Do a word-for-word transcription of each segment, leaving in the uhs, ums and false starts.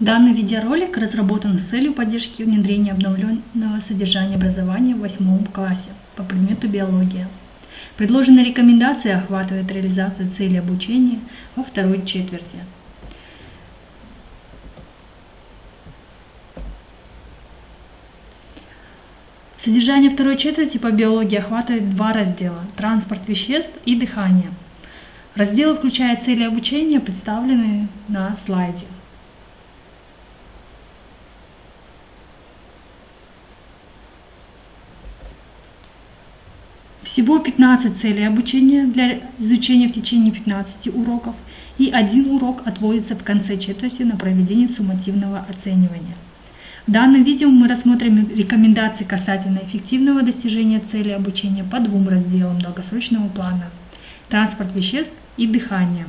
Данный видеоролик разработан с целью поддержки внедрения обновленного содержания образования в восьмом классе по предмету биология. Предложенные рекомендации охватывают реализацию цели обучения во второй четверти. Содержание второй четверти по биологии охватывает два раздела – транспорт веществ и дыхание. Раздел включает цели обучения, представленные на слайде. Всего пятнадцать целей обучения для изучения в течение пятнадцати уроков, и один урок отводится в конце четверти на проведение суммативного оценивания. В данном видео мы рассмотрим рекомендации касательно эффективного достижения цели обучения по двум разделам долгосрочного плана – транспорт веществ и дыхание.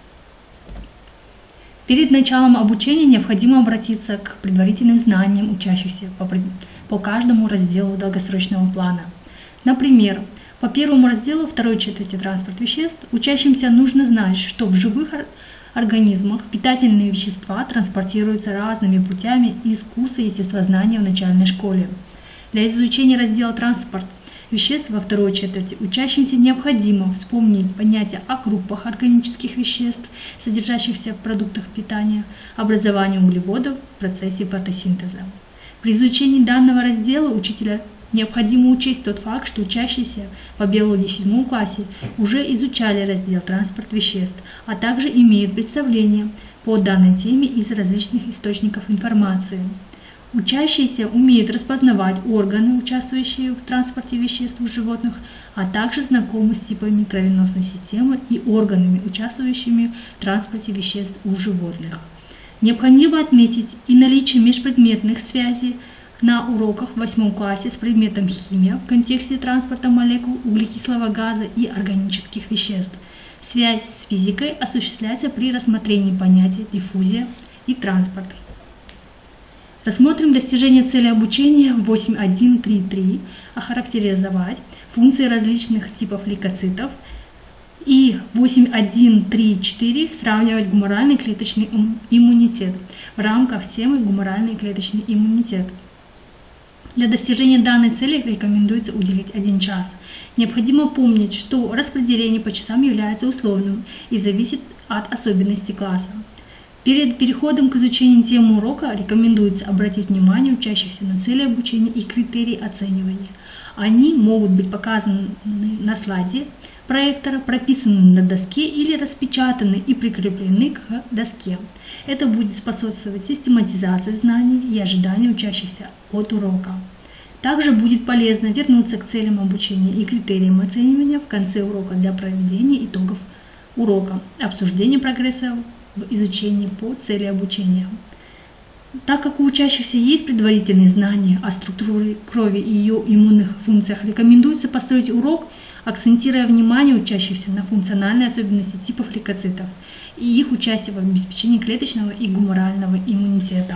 Перед началом обучения необходимо обратиться к предварительным знаниям учащихся по, по каждому разделу долгосрочного плана. Например, по первому разделу второй четверти транспорт веществ учащимся нужно знать, что в живых организмах питательные вещества транспортируются разными путями из курса естествознания в начальной школе. Для изучения раздела транспорт веществ во второй четверти учащимся необходимо вспомнить понятия о группах органических веществ, содержащихся в продуктах питания, образовании углеводов в процессе фотосинтеза. При изучении данного раздела учителя необходимо учесть тот факт, что учащиеся по биологии в седьмом классе уже изучали раздел транспорт веществ, а также имеют представление по данной теме из различных источников информации. Учащиеся умеют распознавать органы, участвующие в транспорте веществ у животных, а также знакомы с типами кровеносной системы и органами, участвующими в транспорте веществ у животных. Необходимо отметить и наличие межпредметных связей на уроках в восьмом классе с предметом химия в контексте транспорта молекул углекислого газа и органических веществ. Связь с физикой осуществляется при рассмотрении понятия диффузия и транспорт. Рассмотрим достижение цели обучения восемь точка один точка три точка три, охарактеризовать функции различных типов лейкоцитов, и восемь точка один точка три точка четыре сравнивать гуморальный клеточный иммунитет в рамках темы гуморальный клеточный иммунитет. Для достижения данной цели рекомендуется уделить один час. Необходимо помнить, что распределение по часам является условным и зависит от особенностей класса. Перед переходом к изучению темы урока рекомендуется обратить внимание учащихся на цели обучения и критерии оценивания. Они могут быть показаны на слайде проектора, прописаны на доске или распечатаны и прикреплены к доске. Это будет способствовать систематизации знаний и ожиданий учащихся от урока. Также будет полезно вернуться к целям обучения и критериям оценивания в конце урока для проведения итогов урока, обсуждения прогресса в изучении по цели обучения. Так как у учащихся есть предварительные знания о структуре крови и ее иммунных функциях, рекомендуется построить урок, акцентируя внимание учащихся на функциональные особенности типов лейкоцитов и их участие в обеспечении клеточного и гуморального иммунитета.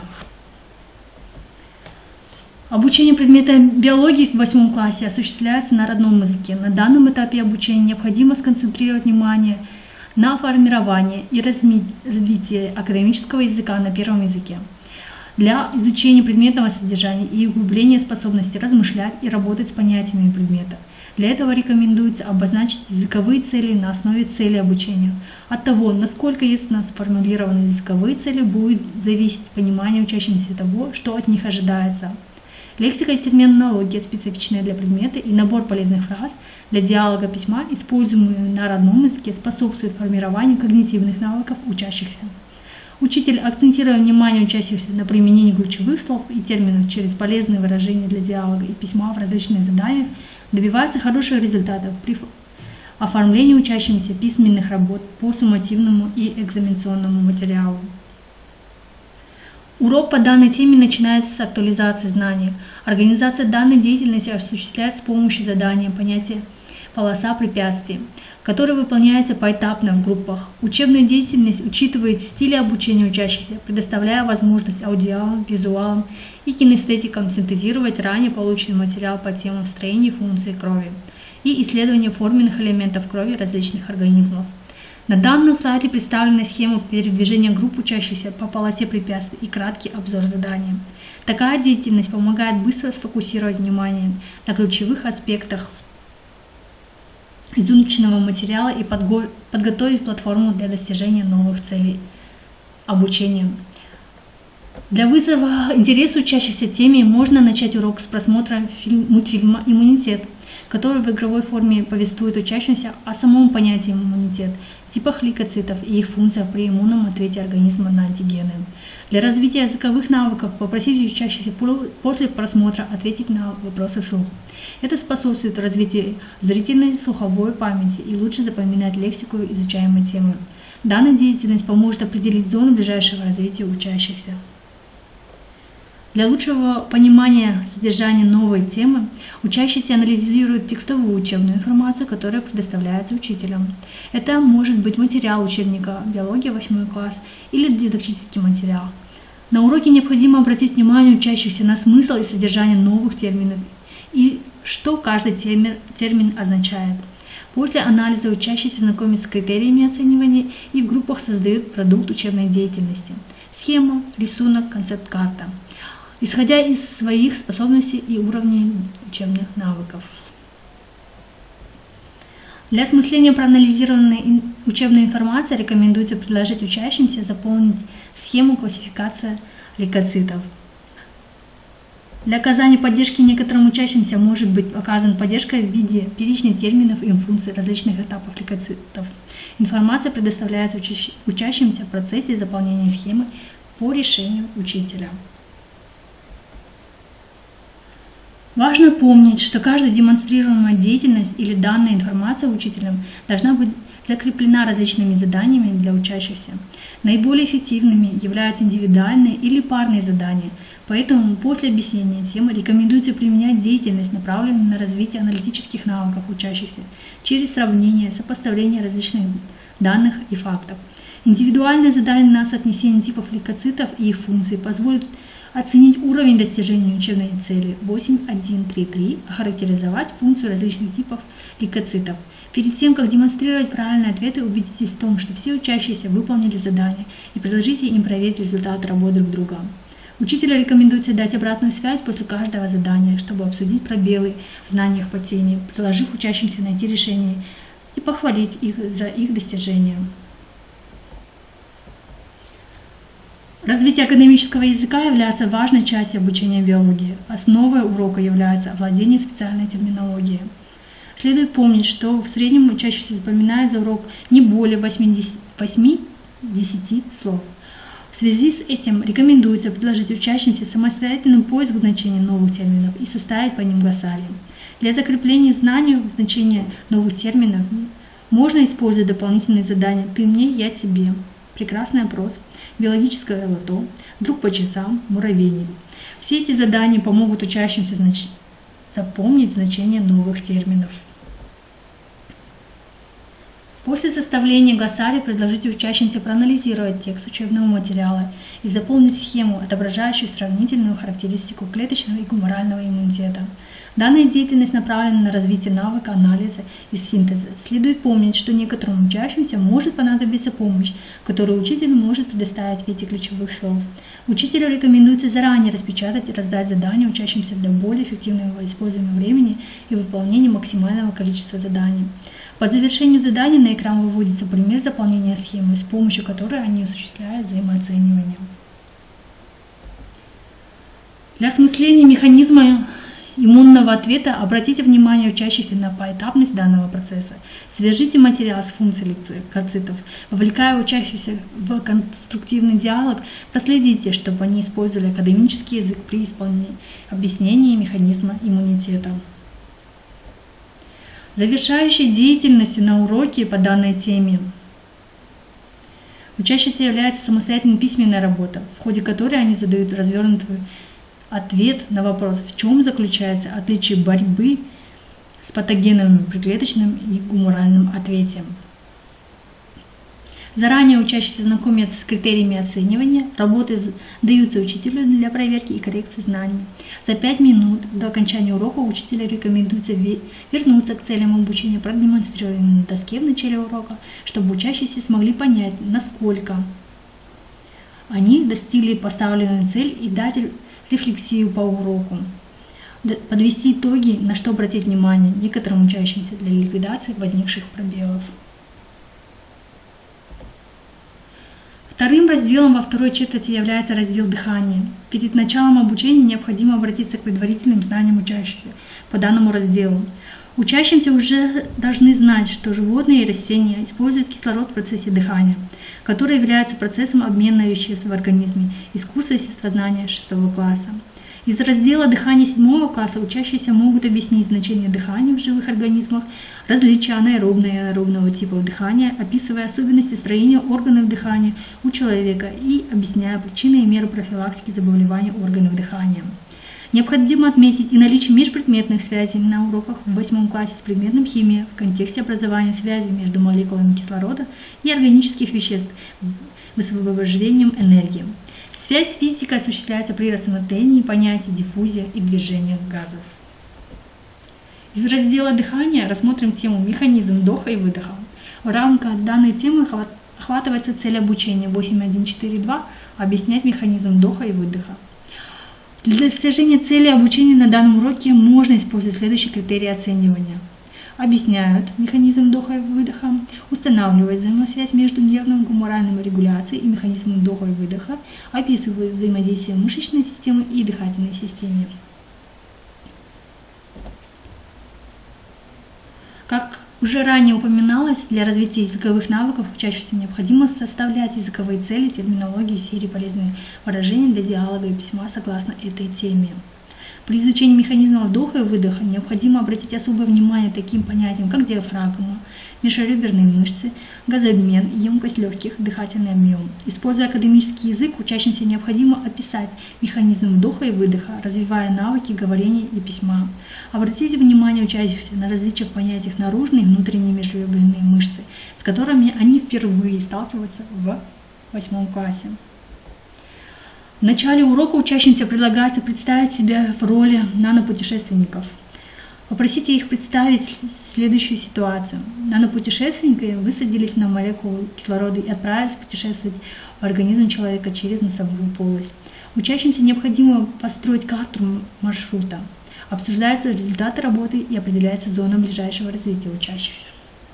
Обучение предмета биологии в восьмом классе осуществляется на родном языке. На данном этапе обучения необходимо сконцентрировать внимание на формировании и развитии академического языка на первом языке. Для изучения предметного содержания и углубления способности размышлять и работать с понятиями предмета. Для этого рекомендуется обозначить языковые цели на основе цели обучения. От того, насколько ясно сформулированы языковые цели, будет зависеть понимание учащимся того, что от них ожидается. Лексика и терминология, специфичная для предмета, и набор полезных фраз для диалога письма, используемые на родном языке, способствуют формированию когнитивных навыков учащихся. Учитель, акцентируя внимание учащихся на применении ключевых слов и терминов через полезные выражения для диалога и письма в различных заданиях, добивается хороших результатов при оформлении учащимся письменных работ по суммативному и экзаменационному материалу. Урок по данной теме начинается с актуализации знаний. Организация данной деятельности осуществляется с помощью задания понятия «полоса препятствий», которое выполняется поэтапно в группах. Учебная деятельность учитывает стили обучения учащихся, предоставляя возможность аудиалам, визуалам и кинестетикам синтезировать ранее полученный материал по темам строения и функции крови и исследования форменных элементов крови различных организмов. На данном слайде представлена схема передвижения групп учащихся по полосе препятствий и краткий обзор задания. Такая деятельность помогает быстро сфокусировать внимание на ключевых аспектах изученного материала и подго- подготовить платформу для достижения новых целей обучения. Для вызова интереса учащихся теме можно начать урок с просмотра фильм, мультфильма «Иммунитет», который в игровой форме повествует учащимся о самом понятии иммунитет, типах лейкоцитов и их функциях при иммунном ответе организма на антигены. Для развития языковых навыков попросите учащихся после просмотра ответить на вопросы вслух. Это способствует развитию зрительной, слуховой памяти и лучше запоминать лексику изучаемой темы. Данная деятельность поможет определить зону ближайшего развития учащихся. Для лучшего понимания содержания новой темы учащиеся анализируют текстовую учебную информацию, которая предоставляется учителем. Это может быть материал учебника «Биология восьмой класс» или дидактический материал. На уроке необходимо обратить внимание учащихся на смысл и содержание новых терминов и что каждый термин, термин означает. После анализа учащиеся знакомятся с критериями оценивания и в группах создают продукт учебной деятельности. Схема, рисунок, концепт-карта, исходя из своих способностей и уровней учебных навыков. Для осмысления проанализированной учебной информации рекомендуется предложить учащимся заполнить схему классификации лейкоцитов. Для оказания поддержки некоторым учащимся может быть оказана поддержка в виде перечня терминов и функций различных этапов лейкоцитов. Информация предоставляется учащимся в процессе заполнения схемы по решению учителя. Важно помнить, что каждая демонстрируемая деятельность или данная информация учителем должна быть закреплена различными заданиями для учащихся. Наиболее эффективными являются индивидуальные или парные задания, поэтому после объяснения темы рекомендуется применять деятельность, направленную на развитие аналитических навыков учащихся через сравнение, сопоставление различных данных и фактов. Индивидуальные задания на соотнесение типов лейкоцитов и их функций позволят оценить уровень достижения учебной цели восемь один три три, охарактеризовать функцию различных типов лейкоцитов. Перед тем, как демонстрировать правильные ответы, убедитесь в том, что все учащиеся выполнили задание и предложите им проверить результат работы друг друга. Учителю рекомендуется дать обратную связь после каждого задания, чтобы обсудить пробелы в знаниях по теме, предложив учащимся найти решение и похвалить их за их достижения. Развитие академического языка является важной частью обучения биологии. Основой урока является овладение специальной терминологией. Следует помнить, что в среднем учащийся запоминает за урок не более восьми-десяти слов. В связи с этим рекомендуется предложить учащимся самостоятельный поиск значения новых терминов и составить по ним глоссарий. Для закрепления знаний значения новых терминов можно использовать дополнительные задания «Ты мне, я тебе», «Прекрасный опрос», «Биологическое лото», «Друг по часам», «Муравейник». Все эти задания помогут учащимся знач... запомнить значение новых терминов. После составления глоссария предложите учащимся проанализировать текст учебного материала и заполнить схему, отображающую сравнительную характеристику клеточного и гуморального иммунитета. Данная деятельность направлена на развитие навыка анализа и синтеза. Следует помнить, что некоторым учащимся может понадобиться помощь, которую учитель может предоставить в виде ключевых слов. Учителю рекомендуется заранее распечатать и раздать задания учащимся для более эффективного использования времени и выполнения максимального количества заданий. По завершению задания на экран выводится пример заполнения схемы, с помощью которой они осуществляют взаимооценивание. Для осмысления механизма иммунного ответа обратите внимание учащихся на поэтапность данного процесса. Свяжите материал с функцией лейкоцитов, вовлекая учащихся в конструктивный диалог, проследите, чтобы они использовали академический язык при исполнении объяснении механизма иммунитета. Завершающей деятельностью на уроке по данной теме учащимся является самостоятельная письменная работа, в ходе которой они задают развернутый ответ на вопрос, в чем заключается отличие борьбы с патогенами при клеточном и гуморальном ответе. Заранее учащиеся знакомятся с критериями оценивания, работы даются учителю для проверки и коррекции знаний. За пять минут до окончания урока учителя рекомендуется вернуться к целям обучения, продемонстрированным на доске в начале урока, чтобы учащиеся смогли понять, насколько они достигли поставленную цель и дать рефлексию по уроку. Подвести итоги, на что обратить внимание некоторым учащимся для ликвидации возникших пробелов. Вторым разделом во второй четверти является раздел дыхания. Перед началом обучения необходимо обратиться к предварительным знаниям учащихся по данному разделу. Учащимся уже должны знать, что животные и растения используют кислород в процессе дыхания, который является процессом обмена веществ в организме из курса естествознания шестого класса. Из раздела дыхания седьмого класса учащиеся могут объяснить значение дыхания в живых организмах, различия анаэробного и аэробного типов дыхания, описывая особенности строения органов дыхания у человека и объясняя причины и меры профилактики заболеваний органов дыхания. Необходимо отметить и наличие межпредметных связей на уроках в восьмом классе с предметом химия в контексте образования связи между молекулами кислорода и органических веществ с высвобождением энергии. Связь с физикой осуществляется при рассмотрении понятий диффузия и движения газов. Из раздела дыхания рассмотрим тему «Механизм вдоха и выдоха». В рамках данной темы охватывается цель обучения восемь точка один точка четыре точка два «Объяснять механизм вдоха и выдоха». Для достижения цели обучения на данном уроке можно использовать следующие критерии оценивания. Объясняют механизм вдоха и выдоха, устанавливают взаимосвязь между нервно-гуморальной регуляцией и механизмом вдоха и выдоха, описывают взаимодействие мышечной системы и дыхательной системы. Как уже ранее упоминалось, для развития языковых навыков учащимся необходимо составлять языковые цели, терминологию, серии полезных выражений для диалога и письма согласно этой теме. При изучении механизма вдоха и выдоха необходимо обратить особое внимание таким понятиям, как диафрагма, межреберные мышцы, газообмен, емкость легких, дыхательный объем. Используя академический язык, учащимся необходимо описать механизм вдоха и выдоха, развивая навыки говорения и письма. Обратите внимание учащихся на различия в понятиях наружные и внутренние межреберные мышцы, с которыми они впервые сталкиваются в восьмом классе. В начале урока учащимся предлагается представить себя в роли нанопутешественников. Попросите их представить следующую ситуацию. Нанопутешественники высадились на молекулу кислорода и отправились путешествовать в организм человека через носовую полость. Учащимся необходимо построить карту маршрута. Обсуждаются результаты работы и определяется зона ближайшего развития учащихся.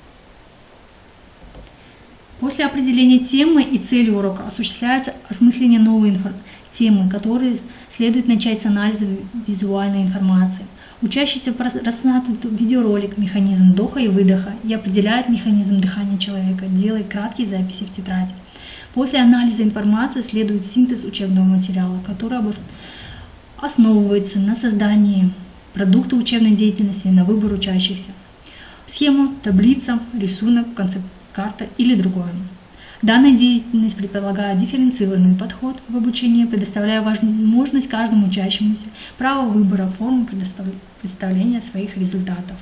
После определения темы и цели урока осуществляется осмысление новой информации, темы, которые следует начать с анализа визуальной информации. Учащиеся рассматривают видеоролик «Механизм вдоха и выдоха» и определяют механизм дыхания человека, делая краткие записи в тетради. После анализа информации следует синтез учебного материала, который основывается на создании продукта учебной деятельности на выбор учащихся. Схема, таблица, рисунок, концепт-карта или другое. Данная деятельность предполагает дифференцированный подход в обучении, предоставляя возможность каждому учащемуся право выбора формы представления своих результатов.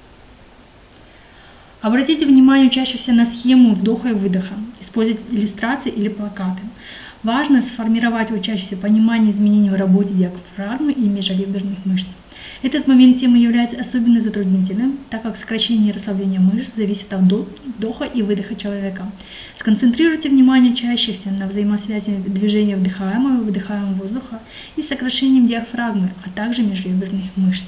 Обратите внимание учащихся на схему вдоха и выдоха, использовать иллюстрации или плакаты. Важно сформировать у учащихся понимание изменений в работе диафрагмы и межреберных мышц. Этот момент темы является особенно затруднительным, так как сокращение и расслабление мышц зависит от вдоха и выдоха человека. Сконцентрируйте внимание учащихся на взаимосвязи движения вдыхаемого и выдыхаемого воздуха и сокращением диафрагмы, а также межреберных мышц.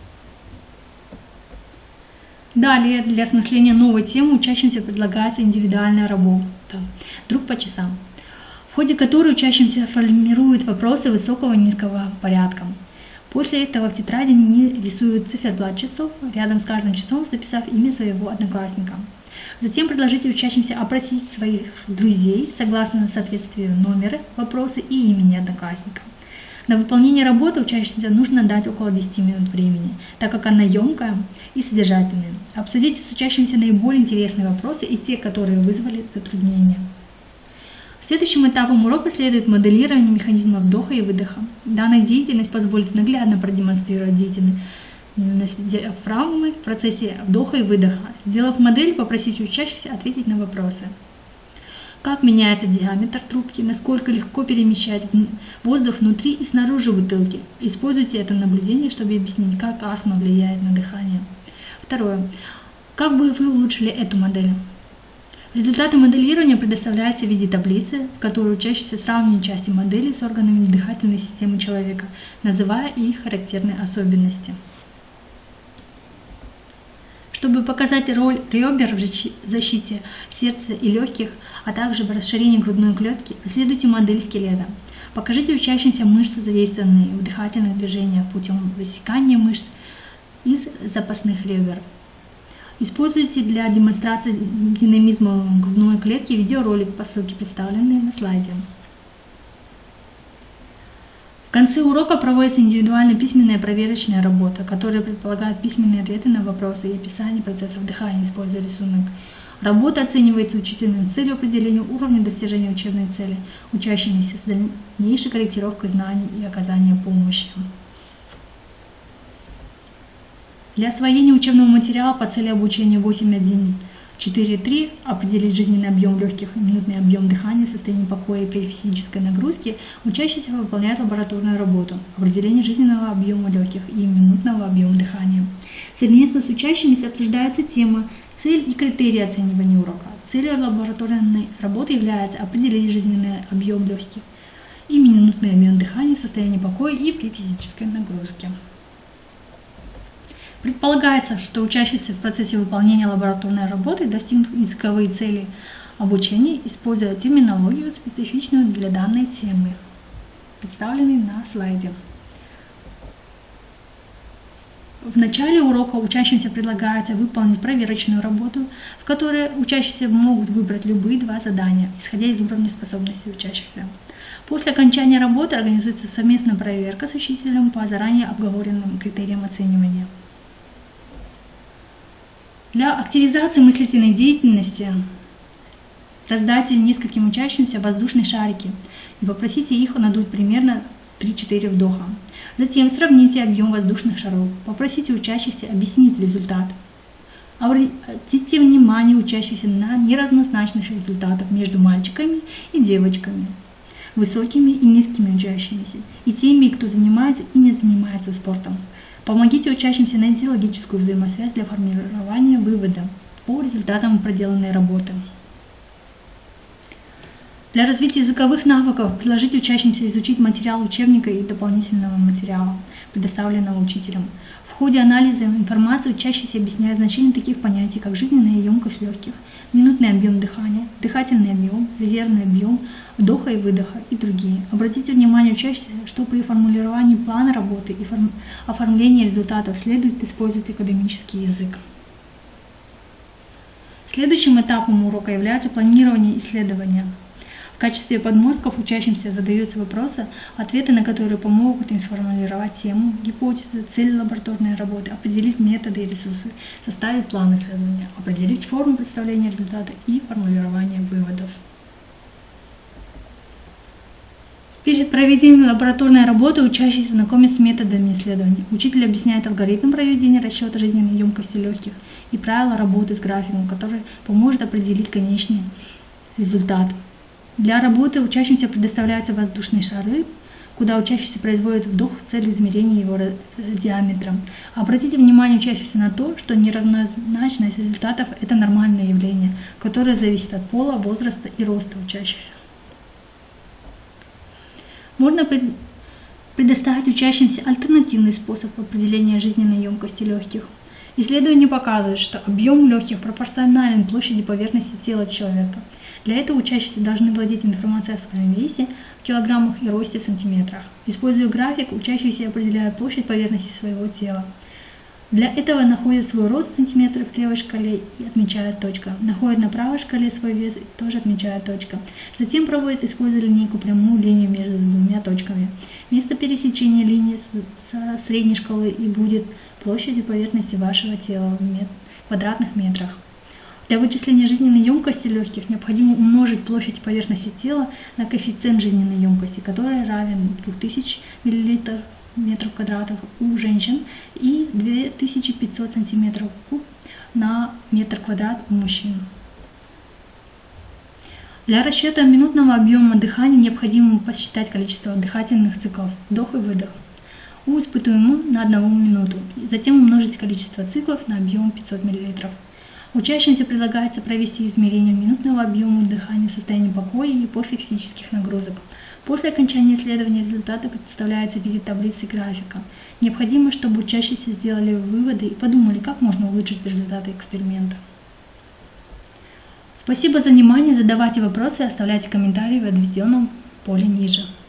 Далее, для осмысления новой темы учащимся предлагается индивидуальная работа «Друг по часам», в ходе которой учащимся формируют вопросы высокого и низкого порядка. После этого в тетради они рисуют циферблат часов, рядом с каждым часом записав имя своего одноклассника. Затем предложите учащимся опросить своих друзей согласно соответствию номера, вопроса и имени одноклассника. На выполнение работы учащимся нужно дать около десяти минут времени, так как она емкая и содержательная. Обсудите с учащимися наиболее интересные вопросы и те, которые вызвали затруднения. Следующим этапом урока следует моделирование механизма вдоха и выдоха. Данная деятельность позволит наглядно продемонстрировать деятельность диафрагмы в процессе вдоха и выдоха. Сделав модель, попросите учащихся ответить на вопросы. как меняется диаметр трубки, насколько легко перемещать воздух внутри и снаружи бутылки. Используйте это наблюдение, чтобы объяснить, как астма влияет на дыхание. Второе. Как бы вы улучшили эту модель? Результаты моделирования предоставляются в виде таблицы, в которой учащийся сравнивает части модели с органами дыхательной системы человека, называя их характерные особенности. Чтобы показать роль ребер в защите сердца и легких, а также в расширении грудной клетки, исследуйте модель скелета. Покажите учащимся мышцы, задействованные в дыхательных движениях путем высекания мышц из запасных ребер. Используйте для демонстрации динамизма грудной клетки видеоролик по ссылке, представленной на слайде. В конце урока проводится индивидуальная письменная проверочная работа, которая предполагает письменные ответы на вопросы и описание процессов дыхания, используя рисунок. Работа оценивается учителем с целью определения уровня достижения учебной цели, учащимися с дальнейшей корректировкой знаний и оказания помощи. Для освоения учебного материала по цели обучения восемь точка один точка четыре точка три определить жизненный объем легких и минутный объем дыхания в состоянии покоя при физической нагрузке, учащийся выполняет лабораторную работу определение жизненного объема легких и минутного объема дыхания. Совместно с учащимися обсуждается тема, цель и критерии оценивания урока. Целью лабораторной работы является определить жизненный объем легких и минутный объем дыхания в состоянии покоя и при физической нагрузке. Предполагается, что учащиеся в процессе выполнения лабораторной работы достигнут языковые цели обучения, используя терминологию, специфичную для данной темы, представленной на слайде. В начале урока учащимся предлагается выполнить проверочную работу, в которой учащиеся могут выбрать любые два задания, исходя из уровня способностей учащихся. После окончания работы организуется совместная проверка с учителем по заранее обговоренным критериям оценивания. Для активизации мыслительной деятельности раздайте нескольким учащимся воздушные шарики и попросите их надуть примерно три-четыре вдоха. Затем сравните объем воздушных шаров, попросите учащихся объяснить результат. Обратите внимание учащихся на неравнозначность результатов между мальчиками и девочками, высокими и низкими учащимися, и теми, кто занимается и не занимается спортом. Помогите учащимся найти логическую взаимосвязь для формирования вывода по результатам проделанной работы. Для развития языковых навыков предложите учащимся изучить материал учебника и дополнительного материала, предоставленного учителем. В ходе анализа информации учащиеся объясняют значение таких понятий, как жизненная емкость легких, минутный объем дыхания, дыхательный объем, резервный объем, вдоха и выдоха и другие. Обратите внимание учащихся, что при формулировании плана работы и форм... оформлении результатов следует использовать академический язык. Следующим этапом урока является планирование исследования. В качестве подмостков учащимся задаются вопросы, ответы на которые помогут им сформулировать тему, гипотезу, цель лабораторной работы, определить методы и ресурсы, составить план исследования, определить форму представления результата и формулирования выводов. Перед проведением лабораторной работы учащиеся знакомятся с методами исследований. Учитель объясняет алгоритм проведения расчета жизненной емкости легких и правила работы с графиком, который поможет определить конечный результат. Для работы учащимся предоставляются воздушные шары, куда учащийся производит вдох с целью измерения его диаметра. Обратите внимание учащихся на то, что неравнозначность результатов – это нормальное явление, которое зависит от пола, возраста и роста учащихся. Можно предоставить учащимся альтернативный способ определения жизненной емкости легких. Исследования показывают, что объем легких пропорционален площади поверхности тела человека. Для этого учащиеся должны владеть информацией о своем весе в килограммах и росте в сантиметрах. Используя график, учащиеся определяют площадь поверхности своего тела. Для этого находят свой рост в сантиметрах в левой шкале и отмечают точка. Находят на правой шкале свой вес и тоже отмечают точка. Затем проводят, используя линейку, прямую линию между двумя точками. Место пересечения линии со средней шкалы и будет площадью поверхности вашего тела в квадратных метрах. Для вычисления жизненной емкости легких необходимо умножить площадь поверхности тела на коэффициент жизненной емкости, который равен двум тысячам миллилитров метров квадратов у женщин и две тысячи пятьсот сантиметров куб на метр квадрат у мужчин. Для расчета минутного объема дыхания необходимо посчитать количество дыхательных циклов вдох и выдох у испытуемого на одну минуту, затем умножить количество циклов на объем пятьсот миллилитров. Учащимся предлагается провести измерение минутного объема дыхания в состоянии покоя и после физических нагрузок. После окончания исследования результаты представляются в виде таблицы и графика. Необходимо, чтобы учащиеся сделали выводы и подумали, как можно улучшить результаты эксперимента. Спасибо за внимание, задавайте вопросы и оставляйте комментарии в отведенном поле ниже.